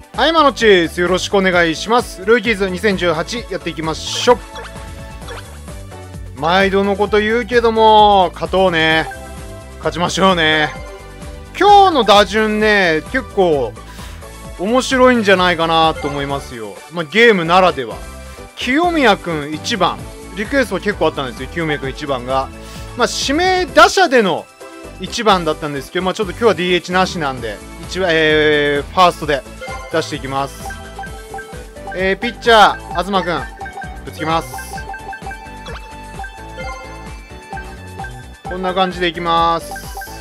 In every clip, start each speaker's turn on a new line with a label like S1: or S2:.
S1: はい、マノッチです。よろしくお願いします。ルーキーズ2018やっていきましょう。毎度のこと言うけども、勝とうね。勝ちましょうね。今日の打順ね、結構面白いんじゃないかなと思いますよ。ゲームならでは。清宮くん1番。リクエスト結構あったんですよ。清宮くん1番が。指名打者での1番だったんですけど、ちょっと今日は DH なしなんで、ファーストで出していきます。ピッチャー、東くん、ぶつけます。こんな感じでいきます。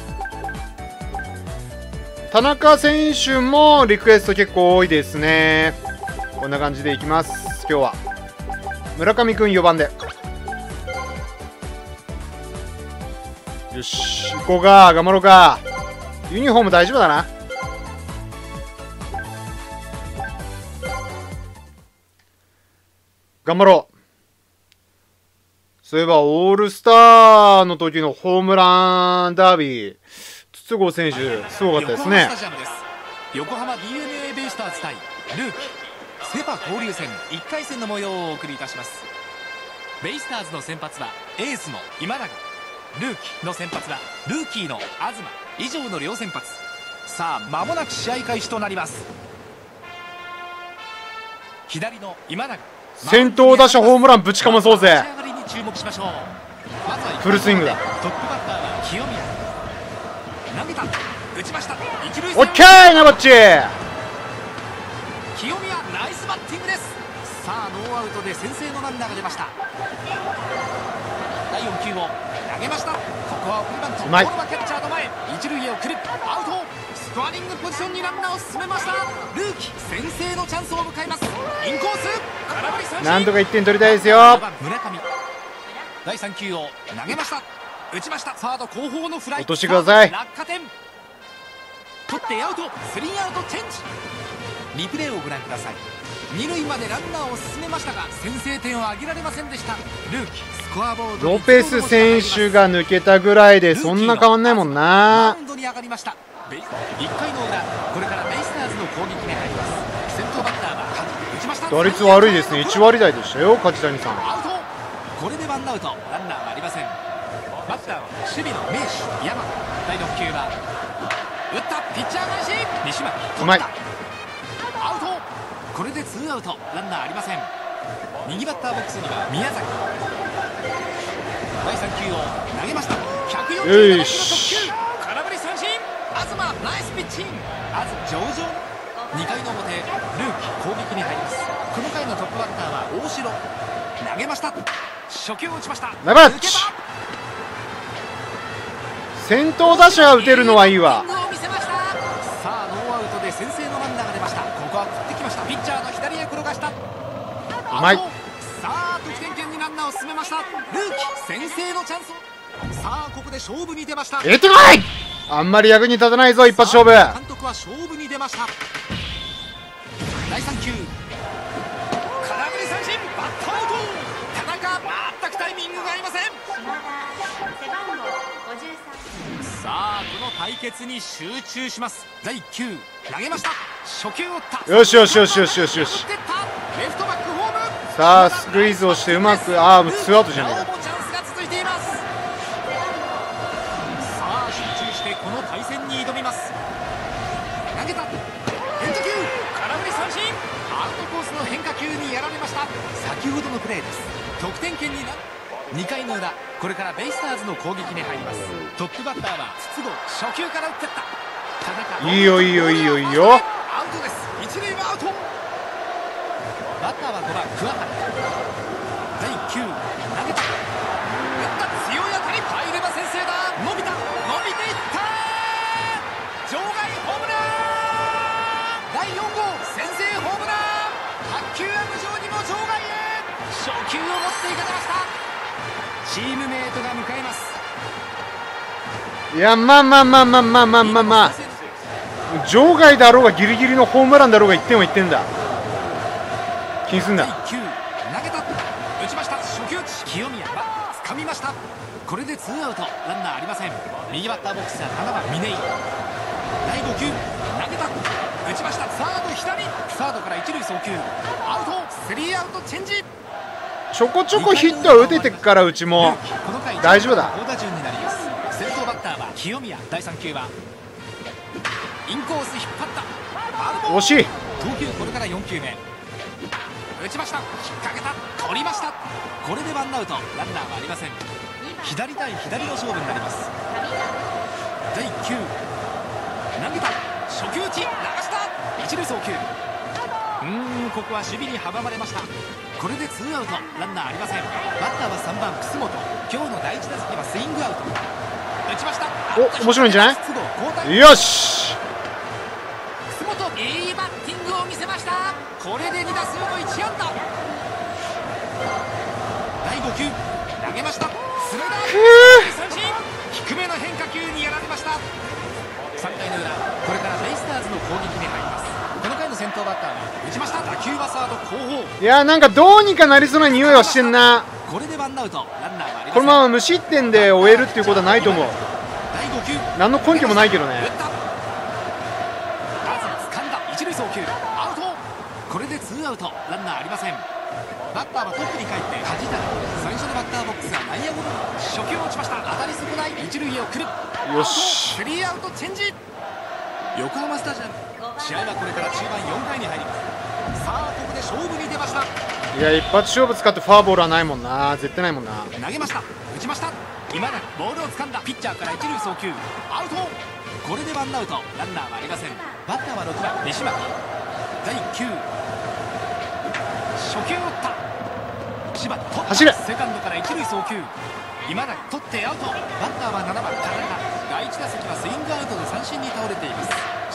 S1: 田中選手もリクエスト結構多いですね。こんな感じでいきます。今日は村上くん4番で。よし、行こうか。頑張ろうか。ユニフォーム大丈夫だな。頑張ろう。そういえばオールスターの時のホームランダービー、筒香選手すごかったですね。
S2: 横浜 DNA ベイスターズ対ルーキーセ・パ交流戦1回戦の模様をお送りいたします。ベイスターズの先発はエースの今永、ルーキーの先発はルーキーの東、以上の両先発。さあ間もなく試合開始となります。左の今永、
S1: 先頭打者ホームランぶちかまそうぜ。フルスイングだ。
S2: トップバッターは清宮。投げた、打ちました。一塁
S1: オッケーなバッチ。
S2: 清宮ナイスバッティングです。さあノーアウトで先制のランナーが出ました。第4球を投げました。ここは送りバント。ボールはキャッチャーの前、一塁へ送る。アウト。スコアリングポジションにランナーを進めました。ルーキー先制のチャンスを迎えます。インコース、空振り三振。
S1: なんとか1点取りたいですよ。
S2: 村上、第3球を投げました。打ちました。サード後方のフライ、
S1: 落としてください。
S2: 落下点、取ってアウト。スリーアウトチェンジ。リプレイをご覧ください。二塁までランナーを進めましたが先制点を挙げられませんでした。ルーキースコアボード、
S1: ロペス選手が抜けたぐらいでそんな変わんないもんな。
S2: マウンドに上がりました。1回の裏、これからベイスターズの攻撃に入ります。先頭バッターは打ちました。
S1: 打率悪いですね。1割台でしたよ、梶谷さん。
S2: アウト。これでワンアウト、ランナーはありません。バッターは守備の名手山。第6球は打った。ピッチャー返し、西巻、
S1: うまい。
S2: アウト。これでツーアウト、ランナーありません。右バッターボックスには宮崎。第3球を投げました。147キロの直球、空振り三振。東ナイスピッチング。上々。2回の表、ルーキー攻撃に入ります。この回のトップバッターは大城。投げました。初球を打ちました。
S1: ナイスバッチ。先頭打者が打てるのはいいわ。
S2: さあノーアウトで先制のランナーが出ました。ここは振ってきました。ピッチャーの左へ転がした。
S1: うまい。
S2: さあ得点圏にランナーを進めました。ルーキー先制のチャンス。さあここで勝負に出ました。
S1: 入れてこい。あんまり役に立たないぞ、一発勝負。
S2: 監督は勝負に出ました。第3球、空振り三振、バットアウト。田中、全くタイミングが合いません。さあこの対決に集中します。第1球投げました。初球を打った。
S1: よしよしよしよしよしよし。
S2: レフトバックホーム。
S1: さあスクイズをしてうまく、ツーアウトじゃないか。
S2: チャンスが続いています。さあ集中してこの対戦に挑みます。投げた。変化球、空振り三振。アウトコースの変化球にやられました。先ほどのプレーです。得点圏になる。2回の裏、これからベイスターズの攻撃に入ります。トップバッターは筒香。初球から打っていった。田中、
S1: いいよいいよいいよいいよ。
S2: アウトです。一塁はアウト。バッターは5番桑原。第1球投げた。打った。強い当たり、入れば先制だ。伸びた、伸びていった。場外ホームラン。第4号先制ホームラン。白球は無情にも場外へ。初球を持っていかれました。チームメイトが迎えます。
S1: いや、場外だろうがギリギリのホームランだろうが1点は1点だ。気にすんな。
S2: 1球投げた。打ちました。初球打ち。清宮は掴みました。これでツーアウト、ランナーありません。右バッターボックスは7番嶺井。 第5球投げた、打ちました。サード左、サードから一塁送球、アウト。スリーアウトチェンジ。
S1: ちょこちょこヒットは打ててっから、うちも大丈夫だ。
S2: 好打順になります。先頭バッターは清宮。第3球はインコース引っ張った、
S1: 惜しい。
S2: 投球これから4球目、打ちました。引っ掛けた、取りました。これでワンアウト、ランナーはありません。左対左の勝負になります。第1球投げた、初球打ち、流した、一塁送球。ここは守備に阻まれました。これでツーアウト、ランナーありません。バッターは3番楠本。今日の第1打席はスイングアウト。打ちました。
S1: お、面白いんじゃない。よし、
S2: 楠本、いいバッティングを見せました。これで2打数の1安打。第5球投げました。スライダー、三振。低めの変化球にやられました。3回の裏、これからベイスターズの攻撃に入ります。この回の先頭バッターは打ちました。打球はサード後方。
S1: いや、なんかどうにかなりそうな匂いはしてんな。
S2: これでワンアウト、ランナーはありません。
S1: このまま無失点で終えるっていうことはないと思う。
S2: 第5球
S1: 何の根拠もないけどね。
S2: 打った、掴んだ、一塁送球、アウト。これでツーアウト、ランナーありません。バッターはトップに帰って梶谷。最初のバッターボックスが内野ゴロ。初球落ちました。当たり損ない、一塁へ送る。
S1: よし、
S2: スリーアウトチェンジ。横浜スタジアム、試合はこれから中盤4回に入ります。さあここで勝負に出ました。
S1: いや、一発勝負使ってフォアボールはないもんな。絶対ないもんな。
S2: 投げました、打ちました。今永、ボールを掴んだ、ピッチャーから一塁送球、アウト。これでワンアウト、ランナーはありません。バッターは6番西巻。第1球初球打った、柴田取った、
S1: 走れ。
S2: セカンドから一塁送球、今永取ってアウト。バッターは7番田中。第1打席はスイングアウトで三振に倒れています。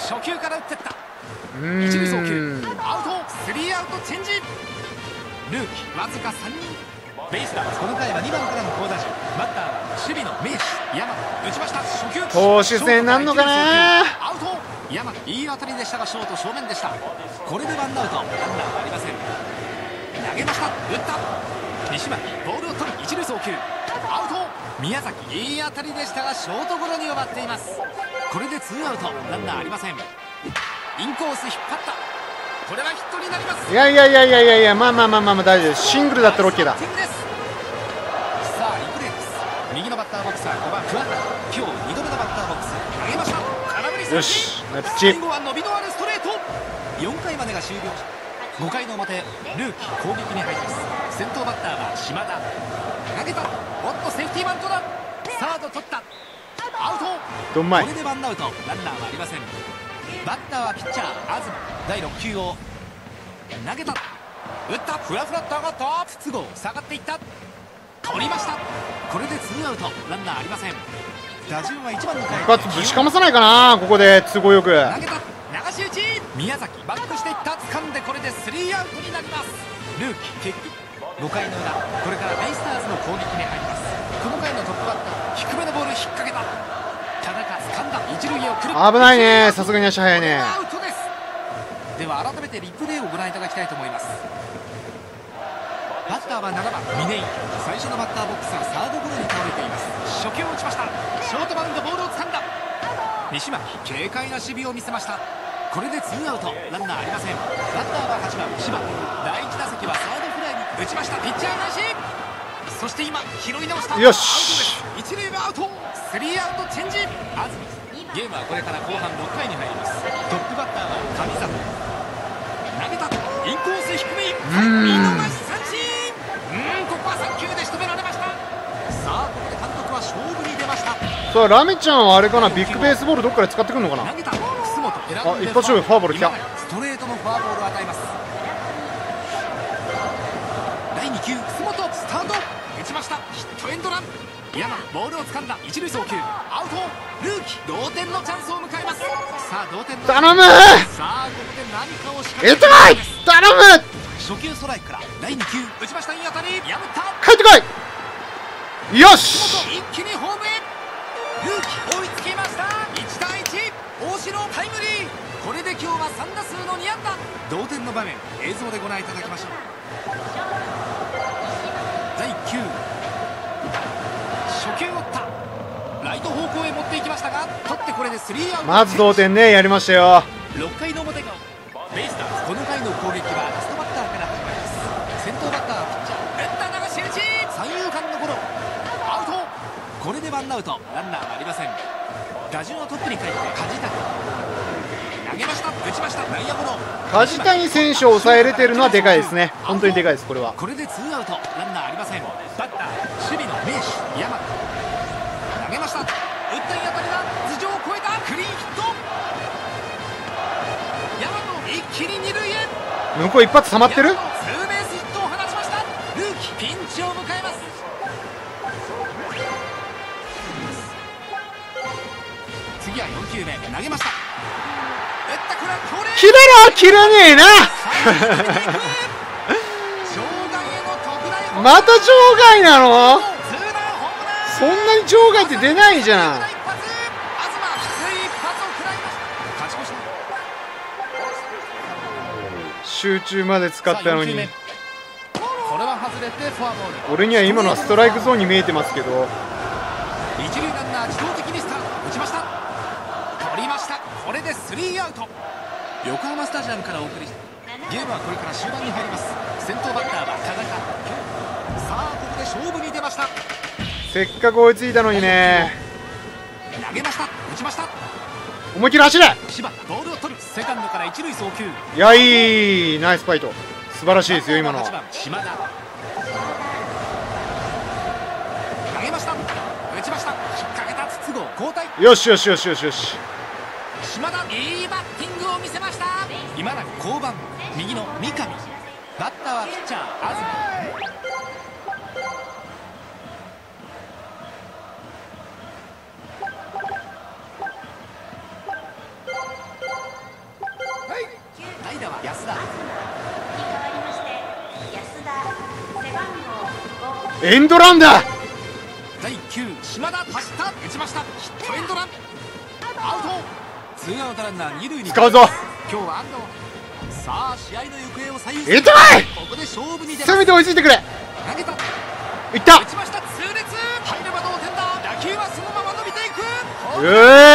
S2: 初球から打ってった、一塁送球、アウト。スリーアウトチェンジ。ルーキーわずか3人。ベイスターズ、この回は2番からの好打順。バッターは守備の名手山田。打ちました。初球
S1: 投手戦なんのかな。
S2: アウト。山田、いい当たりでしたがショート正面でした。これでワンアウト、ランナーはありません。投げました、打った、西巻、ボールを取り一塁送球、アウト。宮崎、いい当たりでしたがショートゴロに終わっています。これでツーアウト、ランナーありません。インコース引っ張った、これはヒットになります。
S1: いやいやいやいやいやいや、まあまあまあまあ大丈夫。シングルだったら OK だ。
S2: さあリプレイです。右のバッターボックスは5番桑原。今日2度目のバッターボックス、投げました、空振り三振。
S1: よし、ナイスチ
S2: 最
S1: ッ
S2: 後は伸びのあるストレート。4回までが終了。5回の表、ルーキー攻撃に入ります。先頭バッターは島田。投げた、おっとセーフティーバントだ。サード取った、アウト。
S1: どんまい。
S2: これでワンアウト、ランナーはありません。バッターはピッチャー東。第6球を投げた、打った、ふらふらっと上がった、筒香下がっていった、取りました。これでツーアウト、ランナーありません。打順は1番に帰
S1: 一発ぶちかまさないかな、ここで都合よく。
S2: 投げた、流し打ち、宮崎バックしていった、掴んでこれでスリーアウトになります。ルーキー結局5回の裏、これからベイスターズの攻撃に入ります。この回のトップバッター、低めのボール引っ掛けた、田中掴んだ、一塁へ送る。
S1: 危ないね、さすがに足早いね。
S2: アウトです。では改めてリプレイをご覧いただきたいと思います。バッターは7番峰井。最初のバッターボックスはサードゴロに倒れています。初球を打ちました、ショートバウンド、ボールを掴んだ、西巻、軽快な守備を見せました。これでツーアウト、ランナーありません。バッターは8番柴田。第1打席はサードフライに打ちました、ピッチャー返し、そして今拾い直した、
S1: よし、
S2: アウトです。一塁はアウト、スリーアウトチェンジ。安住、ゲームはこれから後半6回に入ります。トップバッターは神里。投げた、インコース低めいっぱい、見逃し三振。ここは3球で仕留められました。さあここで監督は勝負に出ました。
S1: さあラメちゃんはあれかな、ビッグベースボールどっかで使ってくるのかな。
S2: 投げた、楠本、
S1: あ、一発勝負フォアボール来た。
S2: ストレートのフォアボールを与えます。第2球、楠本スタート、打ちました、ヒットエンドラン。山ボールを掴んだ、一塁送球、アウト。ルーキー同点のチャンスを迎えます。さあ同点の、
S1: 頼む。
S2: さあここで何かを仕掛け
S1: 痛い、頼む。
S2: 初球ストライクから第2球、打ちました、いい当たり、破った、
S1: 帰ってこい。よし、
S2: 一気にホームへ。ルーキー追いつきました。1対1、大城タイムリー。これで今日は3打数の2安打。同点の場面、映像でご覧いただきましょう。第1球、初球を打った、ラライト方向へ持っていきましたが、取ってこれでスリーアウト。
S1: まず同点ね、やりましたよ。
S2: 6回の表がベイスターズ、この回の攻撃はラストバッターから始まります。先頭バッターはピッチャー打った流し打ち、三遊間のゴロ、アウト。これでワンアウト、ランナーはありません。打順はトップに帰って梶谷、投げました、打ちました、内野ゴロ。
S1: 梶谷選手を抑えれてるのはでかいですね。本当にでかいです。これは
S2: これでツーアウト、ランナーありません。バッター守備の名手山田、投げました、打ったい当たりが頭上を越えた、クリーンヒット。山野一気に二塁へ。
S1: 向こう一発溜まってる。
S2: ツーベースヒットを放ちました。ルーキーピンチを迎えます。次は4球目、投げました、打った、これは強烈。
S1: 切れろ、切らねえなまた場外なの。そんなに場外って出ないじゃん。集中まで使ったのに。俺には今のはストライクゾーンに見えてますけど。
S2: 一塁ランナー自動的にスタート、打ちました、取りました。これでスリーアウト。横浜スタジアムからお送りして、ゲームはこれから終盤に入ります。先頭バッターは田中。さあここで勝負に出ました。
S1: せっかく追いついたのにね。
S2: 投げました、打ちました、
S1: 思いっきり走れ。
S2: 柴田ボールを取る、セカンドから一塁送球。
S1: いや、いいナイスファイト、素晴らしいですよ今の。
S2: 8番島田、投げました、打ちました、引っ掛けた筒香、交代。
S1: よしよしよしよしよし。
S2: 島田いいバッティングを見せました。今永降板、右の三上、バッターはピッチャー東。代打は安田。
S1: エンドランだ。
S2: 第9、島田走った、打ちました、ヒットエンドラン、アウト。ツーアウトランナー二塁に
S1: 使うぞ。
S2: 今日は安藤。さあ試合の行方を左右する。
S1: 痛い。
S2: ここで勝負に出ます。
S1: せめて追いついてくれ。
S2: 投げた、
S1: いった。
S2: 打ちました、痛烈、入れば同点だ。打球はそのまま伸びていく。
S1: う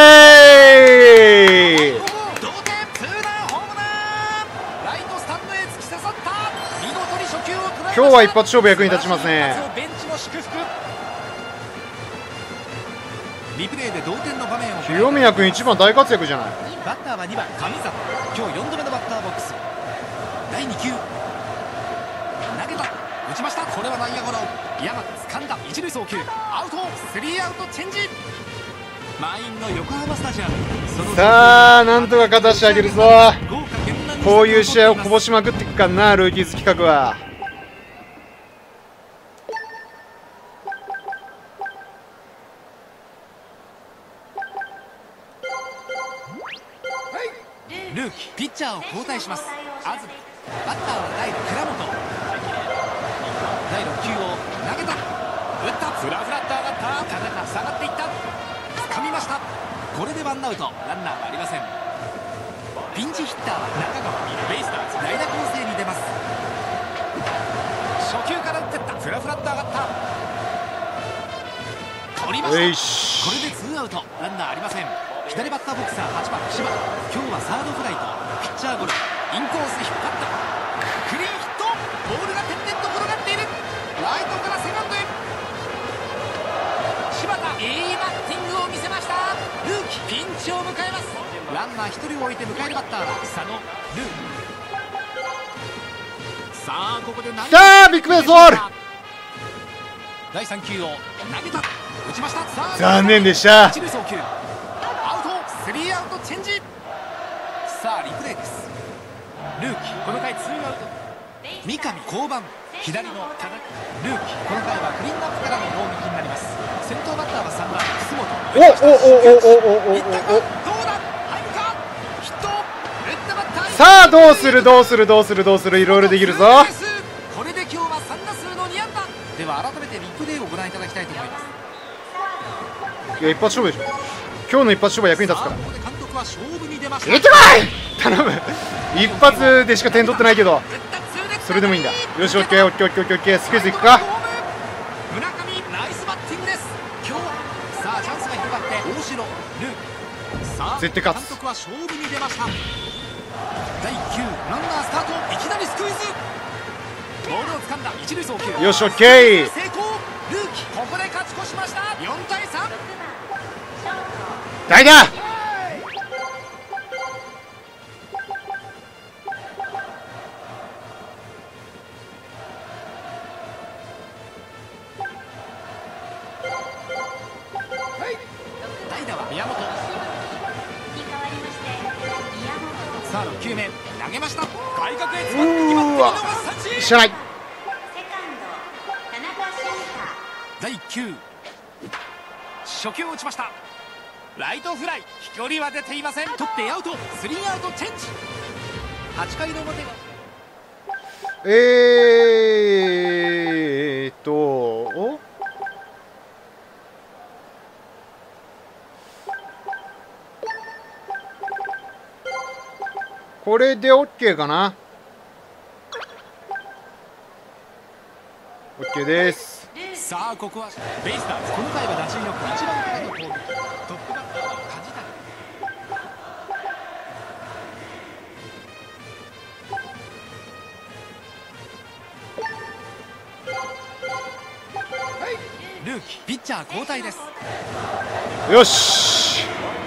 S1: えーい。
S2: 同点、ツーランホームラン、ライトスタンドへ突き刺さった。見事に初球を捉えました。
S1: 今日は一発勝負役に立ちますね。
S2: ベンチも祝福。リプレイで同点の場面を。
S1: 清宮君一番大活躍じゃない。
S2: バッターは2番神里、今日4度目のバッターボックス。第2球、投げた、打ちました、これは内野ゴロ。山田掴んだ、一塁送球、アウト。スリーアウトチェンジ。満員の横浜スタジアム。
S1: さあなんとか勝たしてあげるぞ。
S2: 豪華絢爛に
S1: こういう試合をこぼしまくっていくからな、ルーキーズ企画は。
S2: ルーキーピッチャーを交代します。東、バッターは代打倉本。第6球を投げた、打った、フラフラっと上がった、田中下がっていった、掴みました。これでワンアウト、ランナーはありません。ピンチヒッターは中川、ベイスターズ代打攻勢に出ます。初球から打っていった、フラフラっと上がった、取りました。
S1: よし。
S2: これでツーアウト、ランナーありません。左バッターボックスは8番柴田、今日はサードフライとピッチャーゴロ、インコース引っ張った、クリーンヒット、ボールが点々と転がっている、ライトからセカンドへ。柴田いいバッティングを見せました。ルーキーピンチを迎えます。ランナー1人を置いて迎えるバッターは佐野、ルー。さあここで
S1: さあビッグベースボール。
S2: 第3球を投げた、打ちました。さあ
S1: 残念でした。
S2: 一塁送球、スリーアウトチェンジ。さあリプレイです。ルーキーこの回ツーアウト、三上降板、左の田中。ルーキーこの回はクリーンアップからの攻撃になります。先頭バッターは3番楠本。
S1: お
S2: いったか、どうだ、入るか、ヒット、打ったバッター。
S1: さあどうするどうするどうするどうする、いろいろできるぞ。
S2: これで今日は3打数の2安打。では改めてリプレイをご覧いただきたいと思います。
S1: いや一発勝負でしょ。今日の一発勝負は役に立つから。
S2: ここで監督は勝負に出ました。
S1: 入れてこい頼む。一発でしか点取ってないけどそれでもいいんだ。よし、オッケーオッケーオッケーオッケー、スクイズいくか。
S2: 村上ナイスバッティングです。今日さあチャンスが広が
S1: 絶対勝つ。
S2: 監督は勝負に出ました。第9ランナースタート、いきなりスクイズ、ボールを掴んだ一塁送球、
S1: よし、オッケー。
S2: 成功。ルーキーここで勝ち越しました。4対3。
S1: 代打。
S2: 代打は宮本。さあ6球目投げました。外角へ詰まって決まって見逃し三振。
S1: 知らない。
S2: 第9初球を打ちました。ライトフライ、飛距離は出ていません。取ってアウト、スリーアウトチェンジ。8回の表が
S1: おこれで OK かな。 OK です。
S2: さあここはベイスターズ、この回は打順よく1番からの攻撃。トップバッターは梶谷。ルーキーピッチャー交代です。
S1: よし、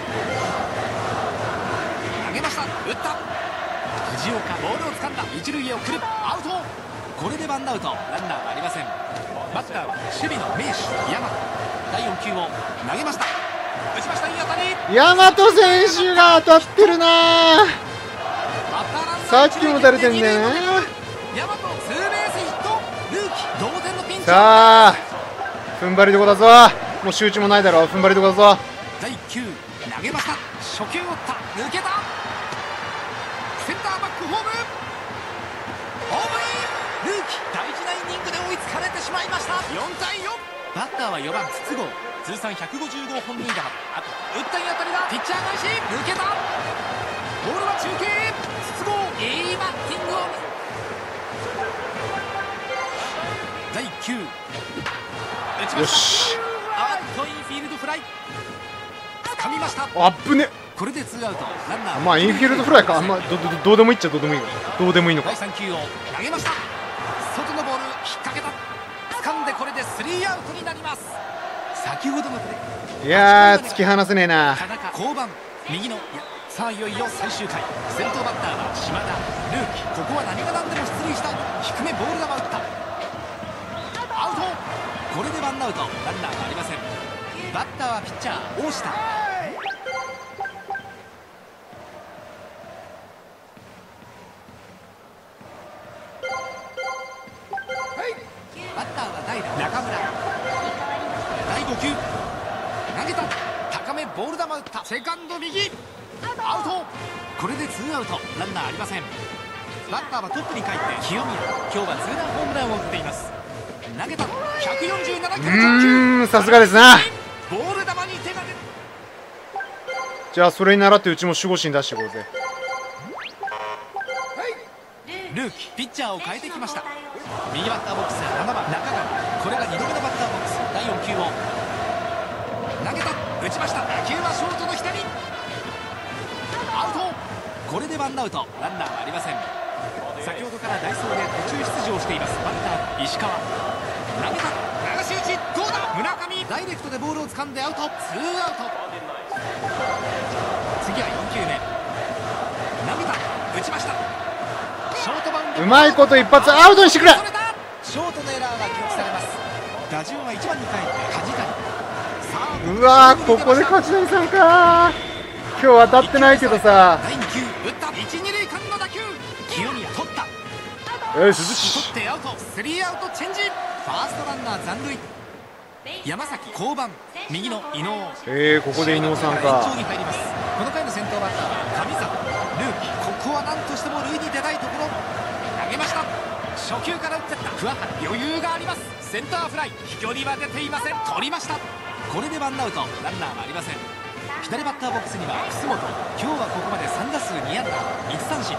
S2: 投げました。打った。藤岡ボールを掴んだ。一塁へ送る。アウト。これでワンアウト、ランナーはありません。バッターは守備の名手山。第4球を投げました。打ちました。いい当たり。
S1: 大和選手が当たってるな。さっきも打たれてんだよね。
S2: 大和ツーベースヒット。ルーキー同点のピンチ。
S1: さあ踏ん張りどこだぞ。もう集中もないだろう。踏ん張りどこだぞ。
S2: 第9投げました。初球を打った。抜けた。センターバックホーム。ホームイン。ルーキー大事なイニングで追いつかれてしまいました。4対4。バッターは4番筒香。通算150号本塁打。あと打ったい当たりだ。ピッチャー返し抜けた。ボールは中継。筒香いいバッティングを。第9打ちました。アウトインフィールドフライ。掴みました。
S1: あっぶね。
S2: これでツーアウト、ランナー。
S1: まあインフィールドフライか。どうでもいいっちゃどうでもいいの。どうでもいいのか。
S2: 第3球を投げました。外のボール引っ掛けた。掴んでこれでスリーアウトになります。先ほどのプレー。
S1: いやー突き放せねえな。
S2: 田中降板右の。さあいよいよ最終回。先頭バッターは島田。ルーキーここは何が何でも出塁したい。低めボール球打った。アウト。これでワンアウト、ランナーがありません。バッターはピッチャー大下。バッターは代打中村。第5球投げた。高めボール球打った。セカンド右アウト。これでツーアウト、ランナーありません。バッターはトップに帰って清宮。今日はツーランホームランを打っています。投げた。147キロ。
S1: さすがですな。
S2: ボール球に手が出る。
S1: じゃあそれに倣ってうちも守護神出していこうぜ。
S2: ルーキーピッチャーを変えてきました。右バッターボックス7番中川。これが2度目のバッターボックス。第4球を投げた。打ちました。打球はショートの左。アウト。これでワンアウト、ランナーはありません。先ほどから代走で途中出場していますバッター石川。投げた。流し打ちどうだ。村上ダイレクトでボールを掴んでアウト。ツーアウト。次は4球目投げた。打ちました。ショートバウンド。
S1: うまいこと一発アウトにしてくれ。
S2: ショートのエラーが記録されます。打順は1番に帰って梶谷。
S1: うわーここで梶谷さんか。今日当たってないけどさ。
S2: 第2球打った。1、2塁間の打球。清宮取った。
S1: よし
S2: 取ってアウト。スリーアウトチェンジ。ファーストランナー残塁。山崎降板右の伊能。
S1: ここで伊能さん
S2: 延
S1: か。
S2: 長に入ります。この回の先頭バッターは上沢。ルーキーここは何としても塁に出たいところ。投げました。初球から打ってった桑原。余裕があります。センターフライ。飛距離は出ていません。取りました。これでワンアウト、ランナーはありません。左バッターボックスには楠本。今日はここまで3打数2安打1三振。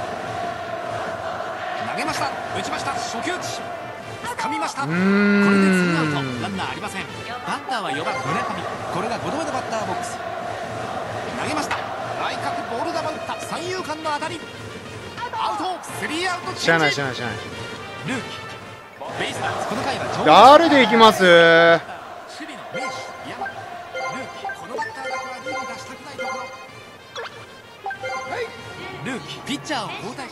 S2: 投げました。打ちました。初球打ち掴みました。これでツーアウト、ランナーありません。バッターは4番村上。これが5度目のバッターボックス。投げました。 三遊間の当たりアウト、スリーアウト。
S1: 知らない知らない知らない。
S2: ルーキーベイスターズこの回は
S1: 誰でいきます？
S2: 守備の名手山田。ルーキーこのバッターだけは塁に出したくないところ。ルーキーピッチャーを交代。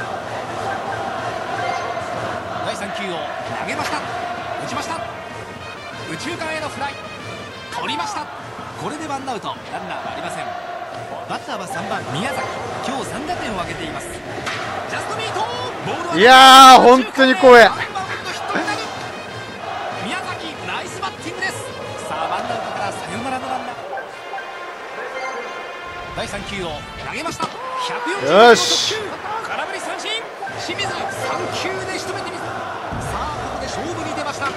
S2: 第3球を投げました。打ちました。右中間へのフライ取りました。これでワンアウト、ランナーはありません。バッターは3番宮崎、今日3打点を挙げています。ジャストミートボールを、
S1: いやー本当に怖い。
S2: 宮崎ナイスバッティングです。さあワンアウトからサヨナラのランナー。第3球を投げました。140
S1: よし、
S2: 空振り三振。清水3球で仕留めてみせ、さあここで勝負に出ました。第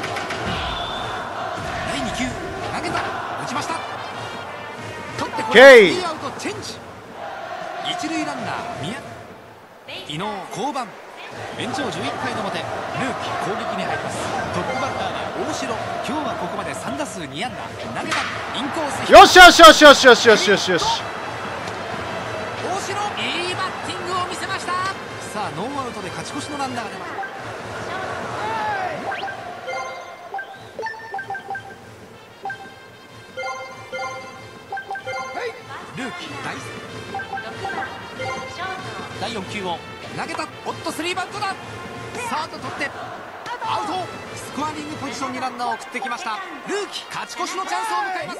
S2: 2球投げた、打ちました。取ってこれスリーアウトチェンジ。一塁ランナー宮伊野降板。延長11回の表、ルーキー攻撃に入ります。トップバッターは大城、今日はここまで3打数2安打。投げたインコース。
S1: よしよしよしよしよしよしよしよし。
S2: 大城いいバッティングを見せました。さあノーアウトで勝ち越しのランナーが出ました。ルーキー第4球を投げた。おっとスリーバントだ。サード取ってアウト。スコアリングポジションにランナーを送ってきました。ルーキー勝ち越しのチャンスを迎えます。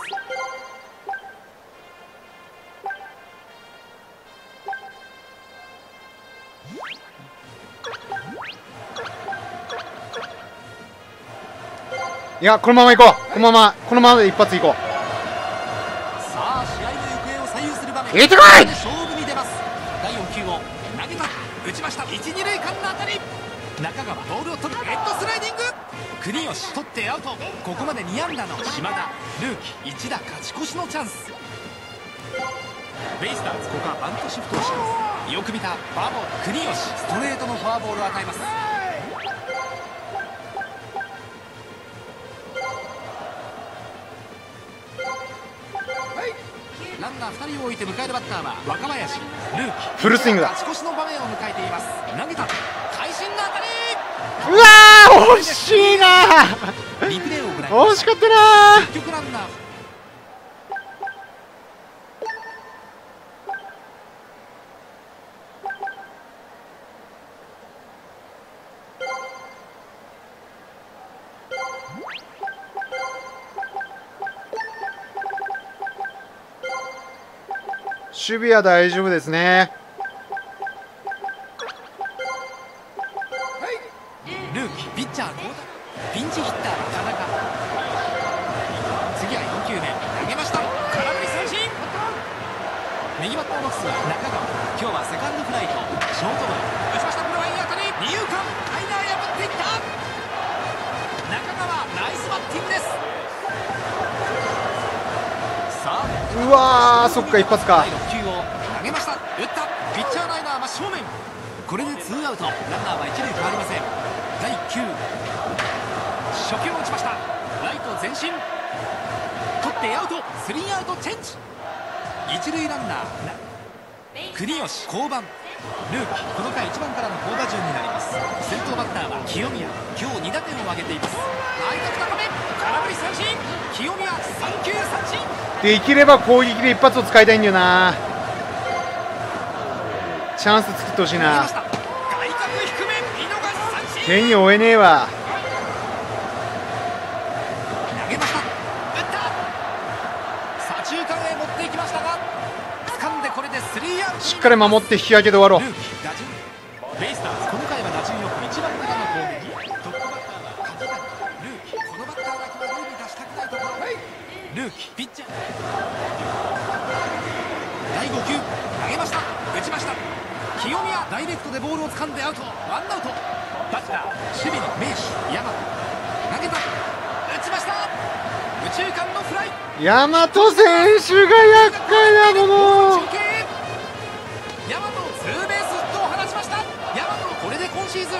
S1: いやこのまま行こう。このままで一発行こう。
S2: さあ試合の行方を左右する場面、
S1: 行ってこい。
S2: 勝負に出ます。第4球を投げた、打ちました。1、2塁間の当たり、中川ボールを取る、ヘッドスライディング、国吉取ってアウト。ここまで2安打の島田、ルーキー一打勝ち越しのチャンス。ベイスターズここはバントシフトをします。よく見たフォアボール、国吉ストレートのフォアボールを与えます。ランナー2人を置いて迎えるバッターは若林、ルーキー
S1: フルスイングだ。
S2: 勝ち越しの場面を迎えています。投げた会心の当たり。
S1: うわー惜しいなー。
S2: リプレイを行います。
S1: 惜しかったなー。
S2: 結局ランナー
S1: 守備は大丈夫ですね。
S2: ルーキーピッチャー交代。ピンチヒッターは田中。次は4球目投げました。空振り三振。右バッターボックスは中川、今日はセカンドフライとショートゴロ、打ちました。これはいい当たり、二遊間ライナー破っていった。中川ナイスバッティングです。さあ
S1: うわーそっか一発か。
S2: 第6球を投げました。打ったピッチャーライナー真正面。これでツーアウト、ランナーは一塁変わりません。第1球初球を打ちました。ライト前進取ってアウト、スリーアウトチェンジ。一塁ランナー国吉降板。ルーキーこの回1番からの好打順になります。先頭バッターは清宮、今日2打点を挙げています。内角高め空振り三振。清宮3球三振。
S1: できれば攻撃で一発を使いたいんだよな。チャンス作ってほしいな。
S2: 外角低め見逃し三振。
S1: 手に負えねえわ。
S2: 投げました。打った左中間へ持っていきましたが掴んで、これでスリーアウト。
S1: しっかり守って引き分けで終わろう。
S2: ルーキー打順ベイスターズこの回は打順よく1番からの攻撃。トップバッターは梶谷。ルーキーこのバッターだけは塁に出したくないところ。ルーキーピッチャー第5球投げました。打ちました。清宮ダイレクトでボールを掴んでアウト、ワンアウト。バッター守備の名手山投げた、打ちました。右中間のフライ。
S1: 大和選手が厄介だもの。
S2: 中継大和ツーベースヒットを放ちました。大和これで今シーズン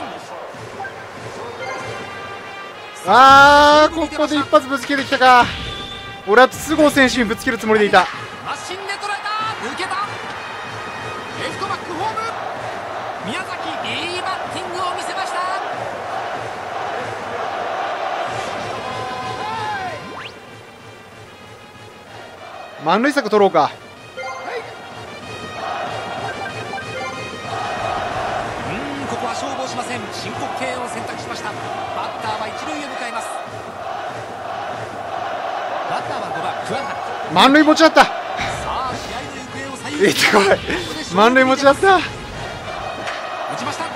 S1: あーここで一発ぶつけてきたか。俺は筒香選手にぶつけるつもりでいた。
S2: マシンで捉えた、抜けた。レフ
S1: 満塁策取ろうか。
S2: ここは勝負をしません。申告敬遠を選択しました。バッターは一塁へ向かいます。バッターは5番桑原。
S1: 満塁持ちだった。
S2: さあ試合の行方を左右
S1: すごい。満塁持ちだった。
S2: 打ちました。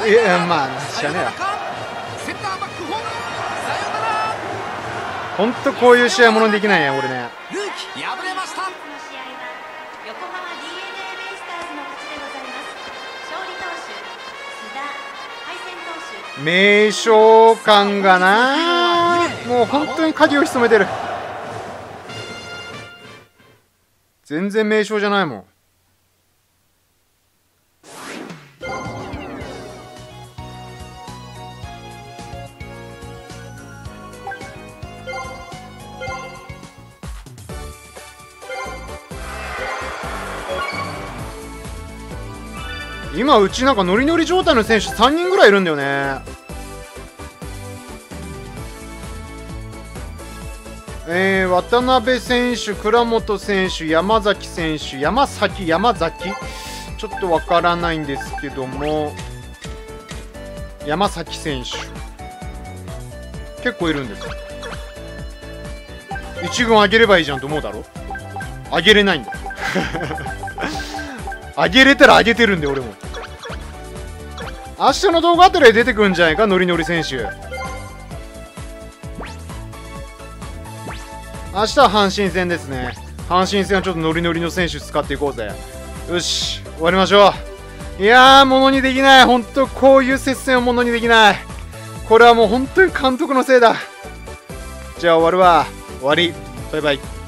S1: いやまあ知らねえや。
S2: センターバックホームサヨナラ。
S1: ほんとこういう試合ものにできないね俺ね。
S2: ルーキー敗れました。
S3: この試合は横浜 DNA ベイスターズの勝ちでございます。勝利投手須田、敗戦投手
S1: 名勝感がな、もう本当に影を潜めてる。全然名勝じゃないもん。今うちなんかノリノリ状態の選手3人ぐらいいるんだよね。渡辺選手、倉本選手、山崎選手、山崎ちょっとわからないんですけども、山崎選手結構いるんですよ。一軍上げればいいじゃんと思うだろ。上げれないんだ上げれたら上げてるんで俺も。明日の動画あたりで出てくるんじゃないか、ノリノリ選手。明日は阪神戦ですね。阪神戦はちょっとノリノリの選手使っていこうぜ。よし終わりましょう。いやーものにできない。本当こういう接戦をものにできない。これはもう本当に監督のせいだ。じゃあ終わるわ。終わり。バイバイ。